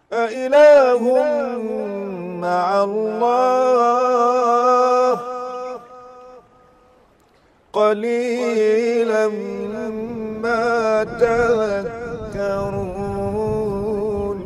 أإله مع الله قليلا ما تذكرون.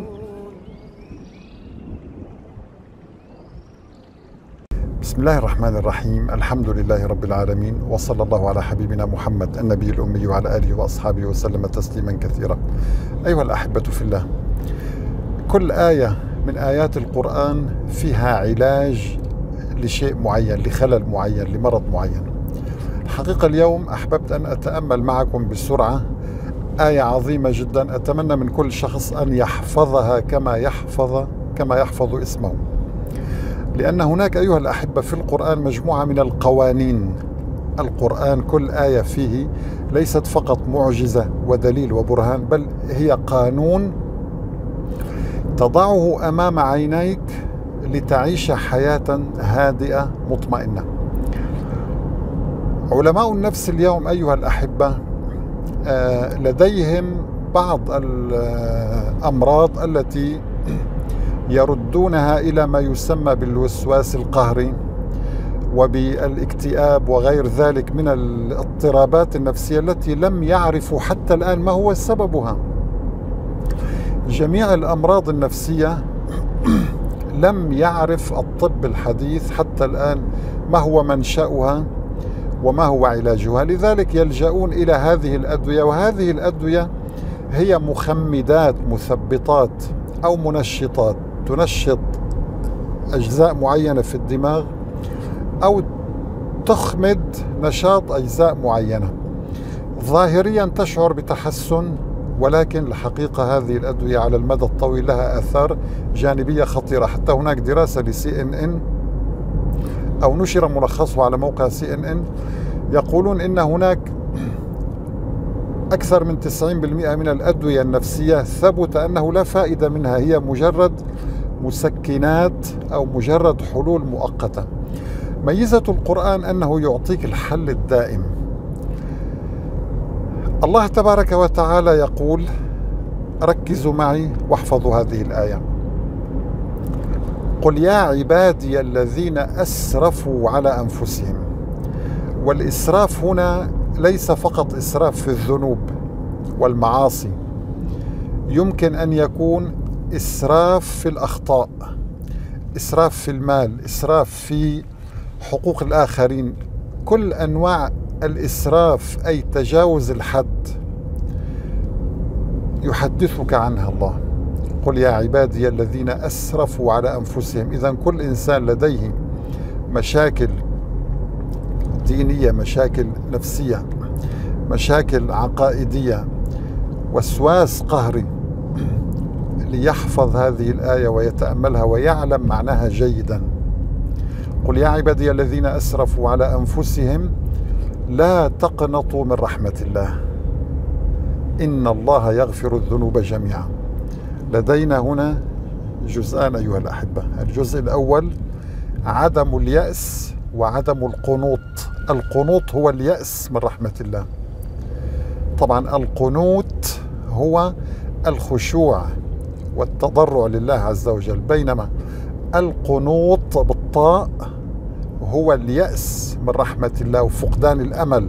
بسم الله الرحمن الرحيم. الحمد لله رب العالمين، وصلى الله على حبيبنا محمد النبي الأمي وعلى آله وأصحابه وسلم تسليما كثيرا. أيها الأحبة في الله، كل آية من آيات القرآن فيها علاج لشيء معين، لخلل معين، لمرض معين. الحقيقة اليوم أحببت أن أتأمل معكم بسرعة آية عظيمة جدا، أتمنى من كل شخص أن يحفظها كما يحفظ اسمه، لأن هناك أيها الأحبة في القرآن مجموعة من القوانين. القرآن كل آية فيه ليست فقط معجزة ودليل وبرهان، بل هي قانون تضعه أمام عينيك لتعيش حياة هادئة مطمئنة. علماء النفس اليوم أيها الأحبة لديهم بعض الأمراض التي يردونها إلى ما يسمى بالوسواس القهري وبالاكتئاب وغير ذلك من الاضطرابات النفسية التي لم يعرفوا حتى الآن ما هو سببها. جميع الأمراض النفسية لم يعرف الطب الحديث حتى الآن ما هو منشأها وما هو علاجها، لذلك يلجؤون إلى هذه الأدوية، وهذه الأدوية هي مخمدات، مثبطات أو منشطات تنشط أجزاء معينة في الدماغ أو تخمد نشاط أجزاء معينة. ظاهريا تشعر بتحسن، ولكن الحقيقة هذه الأدوية على المدى الطويل لها آثار جانبية خطيرة. حتى هناك دراسة لCNN أو نشر ملخصه على موقع CNN، يقولون إن هناك أكثر من 90% من الأدوية النفسية ثبت أنه لا فائدة منها، هي مجرد مسكنات أو مجرد حلول مؤقتة. ميزة القرآن أنه يعطيك الحل الدائم. الله تبارك وتعالى يقول، ركزوا معي واحفظوا هذه الآية: قل يا عبادي الذين أسرفوا على أنفسهم. والإسراف هنا ليس فقط إسراف في الذنوب والمعاصي، يمكن أن يكون إسراف في الأخطاء، إسراف في المال، إسراف في حقوق الآخرين. كل أنواع الإسراف أي تجاوز الحد يحدثك عنها الله. قل يا عبادي الذين أسرفوا على أنفسهم. إذن كل إنسان لديه مشاكل دينية، مشاكل نفسية، مشاكل عقائدية، وسواس قهري، ليحفظ هذه الآية ويتأملها ويعلم معناها جيدا. قل يا عبادي الذين أسرفوا على أنفسهم لا تقنطوا من رحمة الله إن الله يغفر الذنوب جميعا. لدينا هنا جزءان أيها الأحبة. الجزء الأول عدم اليأس وعدم القنوط. القنوط هو اليأس من رحمة الله. طبعا القنوت هو الخشوع والتضرع لله عز وجل، بينما القنوط بالطاء هو اليأس من رحمة الله وفقدان الأمل.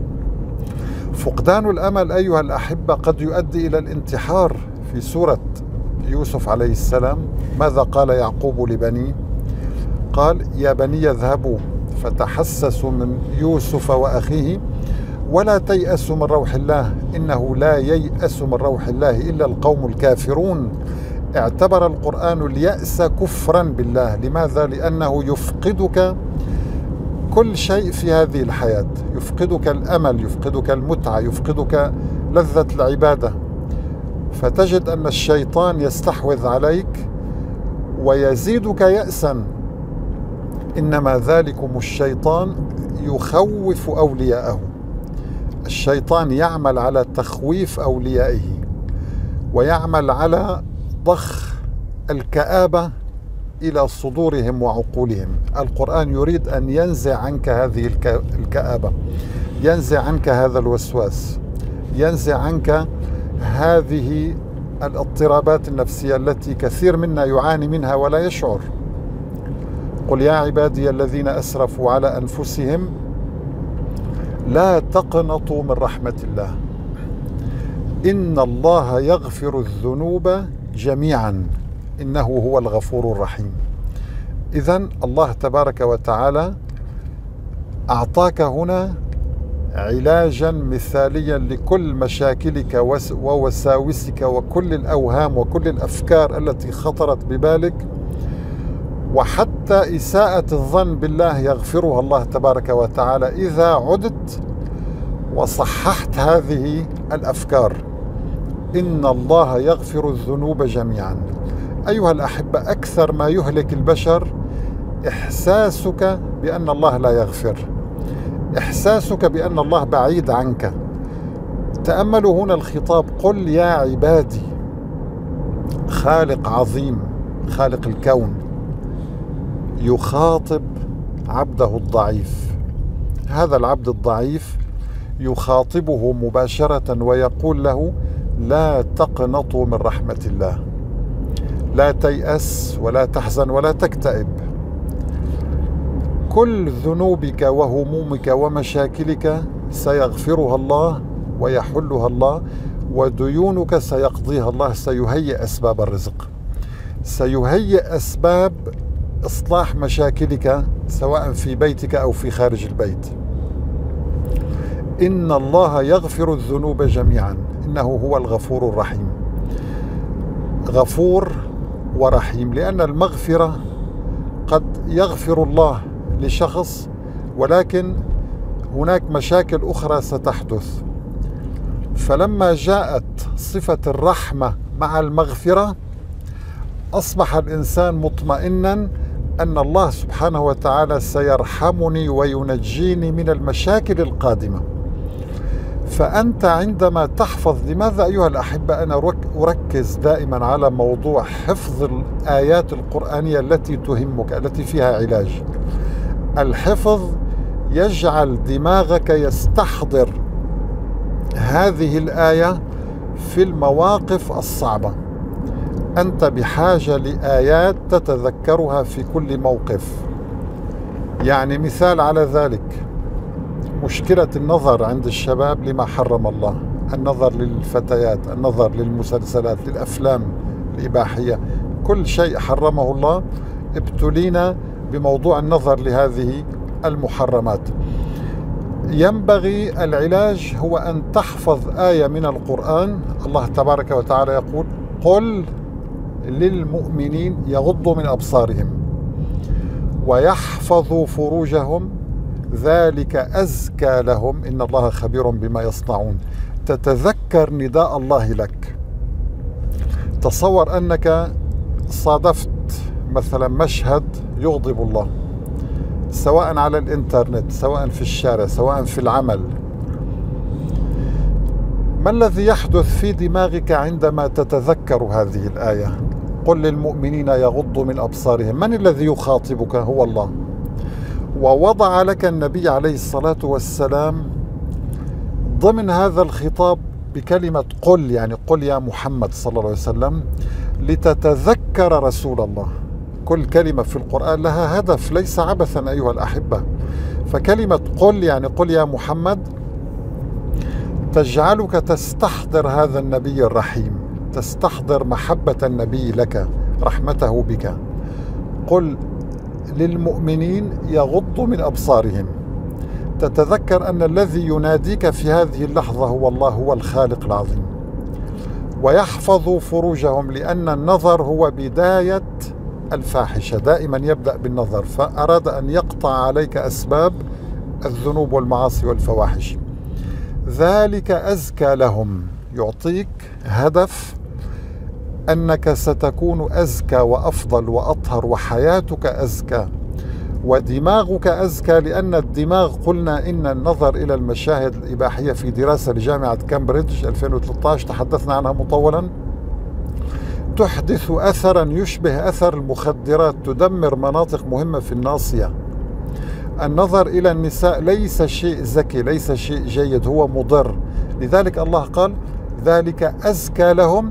فقدان الأمل أيها الأحبة قد يؤدي إلى الانتحار. في سورة يوسف عليه السلام ماذا قال يعقوب لبنيه؟ قال يا بني اذهبوا فتحسسوا من يوسف وأخيه ولا تيأسوا من روح الله إنه لا ييأس من روح الله إلا القوم الكافرون. اعتبر القرآن اليأس كفرا بالله. لماذا؟ لأنه يفقدك كل شيء في هذه الحياة، يفقدك الأمل، يفقدك المتعة، يفقدك لذة العبادة، فتجد أن الشيطان يستحوذ عليك ويزيدك يأسا. إنما ذلكم الشيطان يخوف أولياءه. الشيطان يعمل على تخويف أوليائه ويعمل على ضخ الكآبة إلى صدورهم وعقولهم. القرآن يريد أن ينزع عنك هذه الكآبة، ينزع عنك هذا الوسواس، ينزع عنك هذه الاضطرابات النفسية التي كثير منا يعاني منها ولا يشعر. قل يا عبادي الذين أسرفوا على أنفسهم لا تقنطوا من رحمة الله إن الله يغفر الذنوب جميعا إنه هو الغفور الرحيم. إذن الله تبارك وتعالى أعطاك هنا علاجا مثاليا لكل مشاكلك ووساوسك وكل الأوهام وكل الأفكار التي خطرت ببالك، وحتى إساءة الظن بالله يغفرها الله تبارك وتعالى إذا عدت وصححت هذه الأفكار. إن الله يغفر الذنوب جميعا. أيها الأحبة، أكثر ما يهلك البشر إحساسك بأن الله لا يغفر، إحساسك بأن الله بعيد عنك. تأملوا هنا الخطاب، قل يا عبادي. خالق عظيم، خالق الكون، يخاطب عبده الضعيف. هذا العبد الضعيف يخاطبه مباشرة ويقول له لا تقنطوا من رحمة الله، لا تيأس ولا تحزن ولا تكتئب. كل ذنوبك وهمومك ومشاكلك سيغفرها الله ويحلها الله، وديونك سيقضيها الله. سيهيئ أسباب الرزق، سيهيئ أسباب إصلاح مشاكلك سواء في بيتك أو في خارج البيت. إن الله يغفر الذنوب جميعا إنه هو الغفور الرحيم. غفور ورحيم، لأن المغفرة قد يغفر الله لشخص ولكن هناك مشاكل أخرى ستحدث، فلما جاءت صفة الرحمة مع المغفرة أصبح الإنسان مطمئنا أن الله سبحانه وتعالى سيرحمني وينجيني من المشاكل القادمة. فأنت عندما تحفظ، لماذا أيها الأحبة أنا أركز دائما على موضوع حفظ الآيات القرآنية التي تهمك التي فيها علاج؟ الحفظ يجعل دماغك يستحضر هذه الآية في المواقف الصعبة. أنت بحاجة لآيات تتذكرها في كل موقف. يعني مثال على ذلك مشكلة النظر عند الشباب لما حرم الله، النظر للفتيات، النظر للمسلسلات، للأفلام الإباحية، كل شيء حرمه الله. ابتلينا بموضوع النظر لهذه المحرمات. ينبغي العلاج هو أن تحفظ آية من القرآن. الله تبارك وتعالى يقول قل للمؤمنين يغضوا من أبصارهم ويحفظوا فروجهم ذلك أزكى لهم إن الله خبير بما يصنعون. تتذكر نداء الله لك. تصور أنك صادفت مثلا مشهد يغضب الله، سواء على الإنترنت، سواء في الشارع، سواء في العمل. ما الذي يحدث في دماغك عندما تتذكر هذه الآية؟ قل للمؤمنين يغضوا من أبصارهم. من الذي يخاطبك؟ هو الله. ووضع لك النبي عليه الصلاة والسلام ضمن هذا الخطاب بكلمة قل، يعني قل يا محمد صلى الله عليه وسلم، لتتذكر رسول الله. كل كلمة في القرآن لها هدف، ليس عبثا أيها الأحبة. فكلمة قل يعني قل يا محمد تجعلك تستحضر هذا النبي الرحيم، تستحضر محبة النبي لك، رحمته بك. قل للمؤمنين يغضوا من أبصارهم. تتذكر أن الذي يناديك في هذه اللحظة هو الله، هو الخالق العظيم. ويحفظوا فروجهم، لأن النظر هو بداية الفاحشة، دائما يبدأ بالنظر، فأراد أن يقطع عليك أسباب الذنوب والمعاصي والفواحش. ذلك أزكى لهم، يعطيك هدف أنك ستكون أزكى وأفضل وأطهر، وحياتك أزكى ودماغك أزكى. لأن الدماغ، قلنا إن النظر إلى المشاهد الإباحية في دراسة لجامعة كامبريدج 2013 تحدثنا عنها مطولا، تحدث أثرا يشبه أثر المخدرات، تدمر مناطق مهمة في الناصية. النظر إلى النساء ليس شيء زكي، ليس شيء جيد، هو مضر. لذلك الله قال ذلك أزكى لهم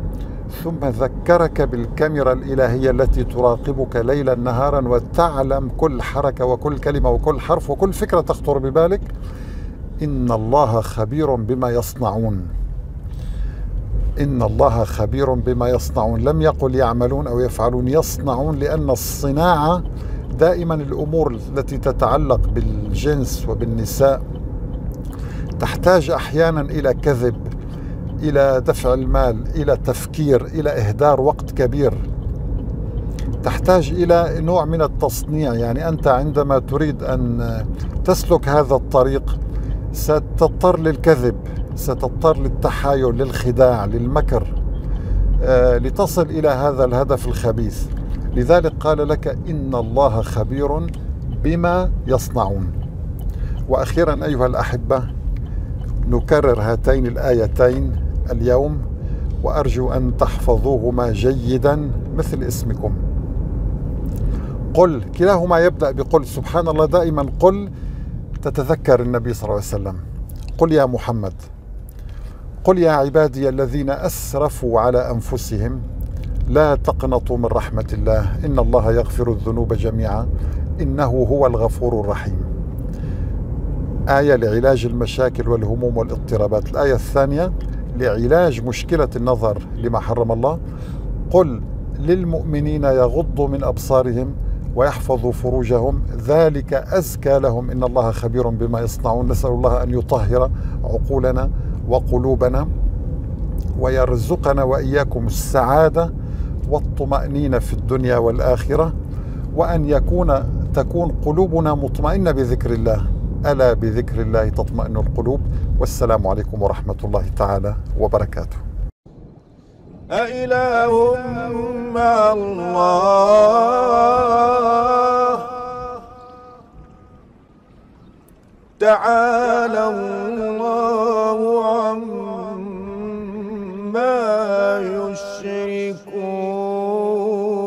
ثم ذكرك بالكاميرا الإلهية التي تراقبك ليلا نهارا وتعلم كل حركة وكل كلمة وكل حرف وكل فكرة تخطر ببالك. إن الله خبير بما يصنعون. إن الله خبير بما يصنعون. لم يقل يعملون أو يفعلون، يصنعون، لأن الصناعة دائما الأمور التي تتعلق بالجنس وبالنساء تحتاج أحيانا إلى كذب، إلى دفع المال، إلى تفكير، إلى إهدار وقت كبير، تحتاج إلى نوع من التصنيع. يعني أنت عندما تريد أن تسلك هذا الطريق ستضطر للكذب، ستضطر للتحايل، للخداع، للمكر، لتصل إلى هذا الهدف الخبيث. لذلك قال لك إن الله خبير بما يصنعون. وأخيرا أيها الأحبة، نكرر هاتين الآيتين اليوم، وأرجو أن تحفظوهما جيدا مثل اسمكم. قل، كلاهما يبدأ بقل. سبحان الله، دائما قل تتذكر النبي صلى الله عليه وسلم. قل يا محمد، قل يا عبادي الذين أسرفوا على أنفسهم لا تقنطوا من رحمة الله إن الله يغفر الذنوب جميعا إنه هو الغفور الرحيم. آية لعلاج المشاكل والهموم والاضطرابات. الآية الثانية لعلاج مشكلة النظر لما حرم الله. قل للمؤمنين يغضوا من أبصارهم ويحفظوا فروجهم ذلك أزكى لهم إن الله خبير بما يصنعون. نسأل الله أن يطهر عقولنا وقلوبنا ويرزقنا وإياكم السعادة والطمأنينة في الدنيا والآخرة، وأن تكون قلوبنا مطمئنة بذكر الله. ألا بذكر الله تطمئن القلوب. والسلام عليكم ورحمة الله تعالى وبركاته. أإله مع الله تعالى الله عما يشركون.